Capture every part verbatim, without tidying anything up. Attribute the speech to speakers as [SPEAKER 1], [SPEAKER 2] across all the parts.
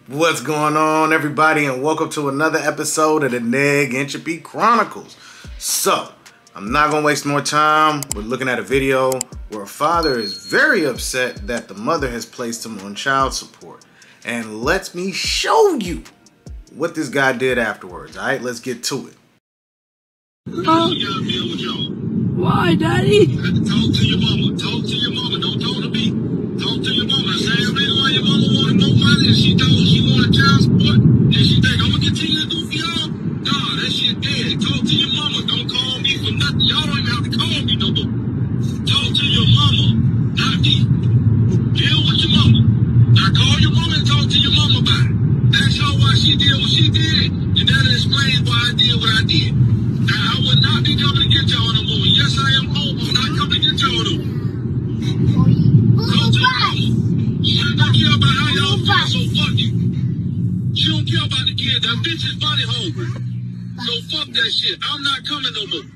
[SPEAKER 1] What's going on, everybody, and welcome to another episode of the Neg Entropy Chronicles. So, I'm not going to waste more time. We're looking at a video where a father is very upset that the mother has placed him on child support. And let me show you what this guy did afterwards. All right, let's get to it.
[SPEAKER 2] Uh, why, Daddy?
[SPEAKER 3] Talk to your mama. Talk to your mama. Don't talk to me. Talk to your mama. The same reason why your mama wanted no money and she told she wanted child support. And she think, I'm going to continue to do for y'all? Nah, that shit dead. Talk to your mama. Don't call me for nothing. Y'all don't even have to call me no more. Talk to your mama, not me. Deal with your mama. Now call your mama and talk to your mama about it. Ask her why she did what she did, and that'll explain why I did what I did. Now, I would not be coming to get y'all no more. Yes, I am home. I'm not coming to get y'all no more. Talk to your mama. She don't care about how y'all feel, so fuck you. She don't care about the kids. That bitch is money hungry. So fuck that shit. I'm not coming no more.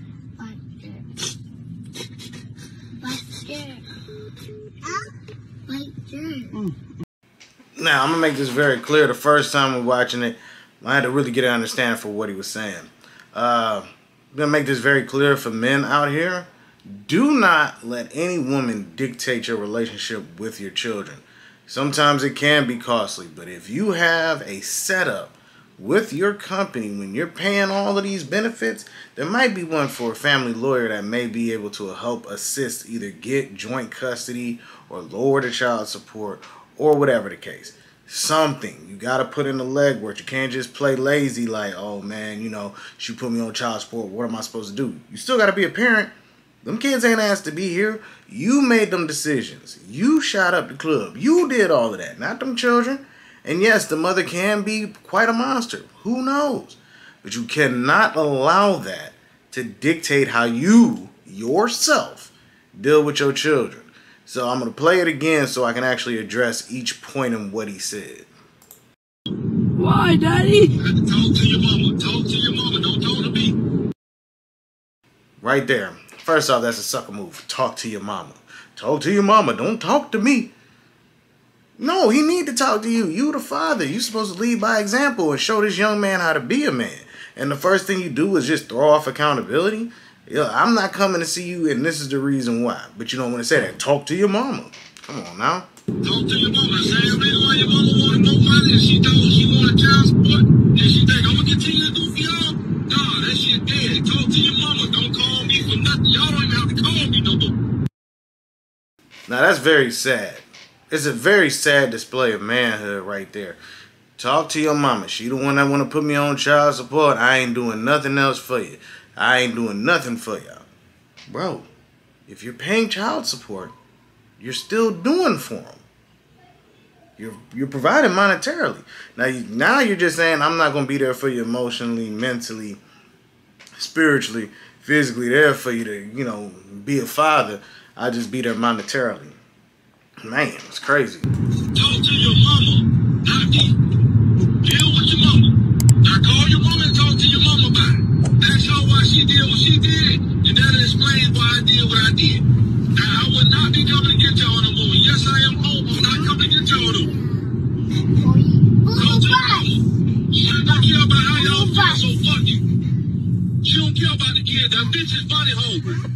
[SPEAKER 1] Now, I'm going to make this very clear. The first time we're watching it, I had to really get an understanding for what he was saying. Uh, I'm going to make this very clear for men out here. Do not let any woman dictate your relationship with your children. Sometimes it can be costly, but if you have a setup with your company when you're paying all of these benefits, there might be one for a family lawyer that may be able to help assist, either get joint custody or lower the child support or whatever the case. Something. You got to put in the legwork. You can't just play lazy like, oh man, you know, she put me on child support. What am I supposed to do? You still got to be a parent. Them kids ain't asked to be here. You made them decisions. You shot up the club. You did all of that, not them children. And yes, the mother can be quite a monster. Who knows? But you cannot allow that to dictate how you, yourself, deal with your children. So I'm going to play it again so I can actually address each point in what he said.
[SPEAKER 2] Why, Daddy?
[SPEAKER 3] Talk to your mama. Talk to your mama. Don't talk to me.
[SPEAKER 1] Right there. First off, that's a sucker move. Talk to your mama. Talk to your mama. Don't talk to me. No, he need to talk to you. You the father. You supposed to lead by example and show this young man how to be a man. And the first thing you do is just throw off accountability. Yeah, I'm not coming to see you, and this is the reason why. But you don't want to say that. Talk to your mama. Come on now.
[SPEAKER 3] Talk to your mama. The same reason why your mama wanted no money and she told she wanted child support. And she think, I'm going to continue to do for y'all? Nah, that shit dead. Talk to your mama. Don't call me for nothing. Y'all don't even have to call me no more.
[SPEAKER 1] Now, that's very sad. It's a very sad display of manhood right there. Talk to your mama. She the one that want to put me on child support. I ain't doing nothing else for you. I ain't doing nothing for y'all. Bro, if you're paying child support, you're still doing for them. You're, you're providing monetarily. Now, you, now you're just saying, I'm not going to be there for you emotionally, mentally, spiritually, physically there for you to, you know, be a father. I'll just be there monetarily. Man, it's crazy.
[SPEAKER 3] Talk to your mama, not me. Deal with your mama. Now call your mama and talk to your mama about it. Ask her why she did what she did, and that'll explain why I did what I did. Now I would not be coming to get y'all no more. Yes, I am home. I'm not coming to get y'all no more. Talk to your mama. She don't care about how y'all feel, so fuck you. She don't care about the kids. That bitch is money hungry.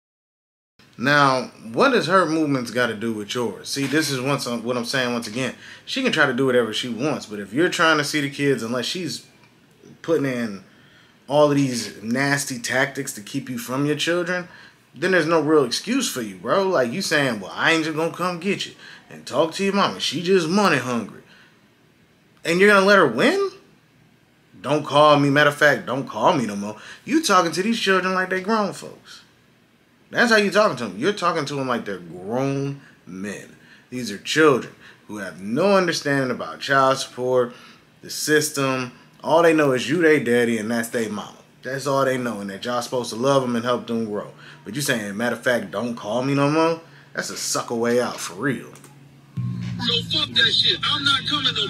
[SPEAKER 1] Now, what does her movements got to do with yours? See, this is once what I'm saying once again. She can try to do whatever she wants, but if you're trying to see the kids, unless she's putting in all of these nasty tactics to keep you from your children, then there's no real excuse for you, bro. Like you saying, well, I ain't just going to come get you and talk to your mama. She just money hungry. And you're going to let her win? Don't call me. Matter of fact, don't call me no more. You talking to these children like they grown folks. That's how you talking to them. You're talking to them like they're grown men. These are children who have no understanding about child support, the system. All they know is you, they daddy, and that's they mama. That's all they know, and that y'all supposed to love them and help them grow. But you saying, matter of fact, don't call me no more? That's a sucker way out, for real.
[SPEAKER 3] So fuck that shit. I'm not coming no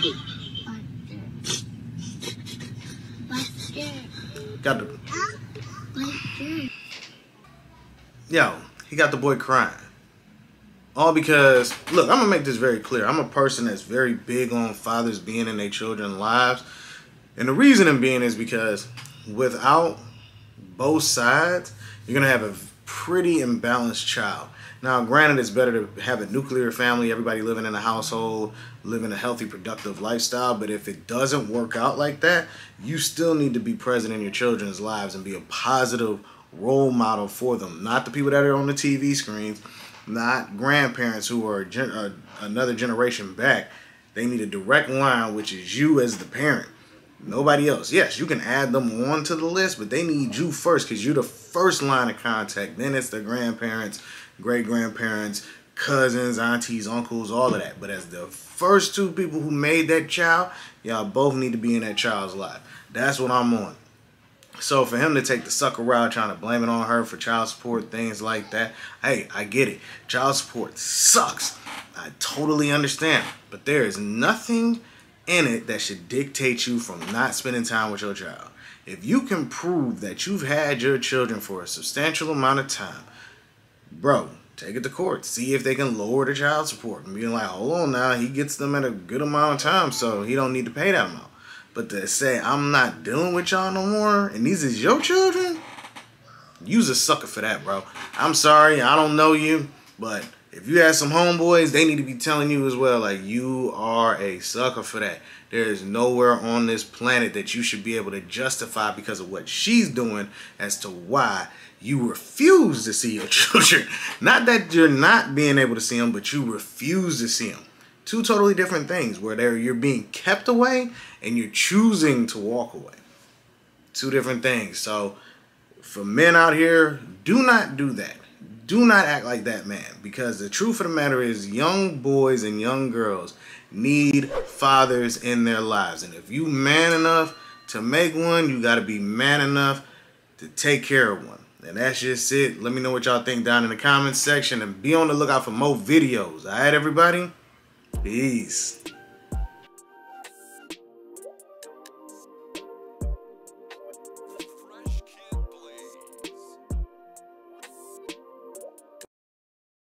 [SPEAKER 3] more.
[SPEAKER 1] Got the... Yo, he got the boy crying. All because, look, I'm going to make this very clear. I'm a person that's very big on fathers being in their children's lives. And the reasoning being is because without both sides, you're going to have a pretty imbalanced child. Now, granted, it's better to have a nuclear family, everybody living in a household, living a healthy, productive lifestyle. But if it doesn't work out like that, you still need to be present in your children's lives and be a positive role model for them. Not the people that are on the T V screens, not grandparents who are gen uh, another generation back. They need a direct line, which is you as the parent. Nobody else. Yes, you can add them on to the list, but they need you first because you're the first line of contact. Then it's the grandparents, great-grandparents, cousins, aunties, uncles, all of that. But as the first two people who made that child, y'all both need to be in that child's life. That's what I'm on. So for him to take the sucker route, trying to blame it on her for child support, things like that, hey, I get it. Child support sucks. I totally understand. But there is nothing in it that should dictate you from not spending time with your child. If you can prove that you've had your children for a substantial amount of time, bro, take it to court. See if they can lower the child support. And being like, hold on now, he gets them at a good amount of time, so he don't need to pay that amount. But to say, I'm not dealing with y'all no more, and these is your children, you's a sucker for that, bro. I'm sorry, I don't know you, but if you have some homeboys, they need to be telling you as well, like, you are a sucker for that. There is nowhere on this planet that you should be able to justify because of what she's doing as to why you refuse to see your children. Not that you're not being able to see them, but you refuse to see them. Two totally different things where they're, you're being kept away and you're choosing to walk away. Two different things. So for men out here, do not do that. Do not act like that man, because the truth of the matter is young boys and young girls need fathers in their lives. And if you man enough to make one, you got to be man enough to take care of one. And that's just it. Let me know what y'all think down in the comments section and be on the lookout for more videos. All right, everybody? Peace.